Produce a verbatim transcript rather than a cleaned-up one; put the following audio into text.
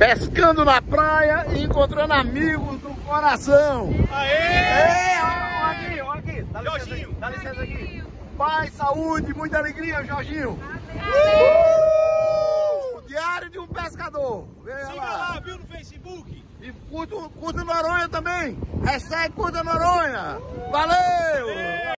pescando na praia e encontrando amigos do coração. Aê! Ei, ó, ó aqui, ó aqui. Dá licença Jorginho. aqui, dá licença aqui. Paz, saúde, muita alegria, Jorginho. Uh! Diário de um pescador. Venha Siga lá. lá, viu, no Facebook. E curta, curta Noronha também. Hashtag curta Noronha. Valeu!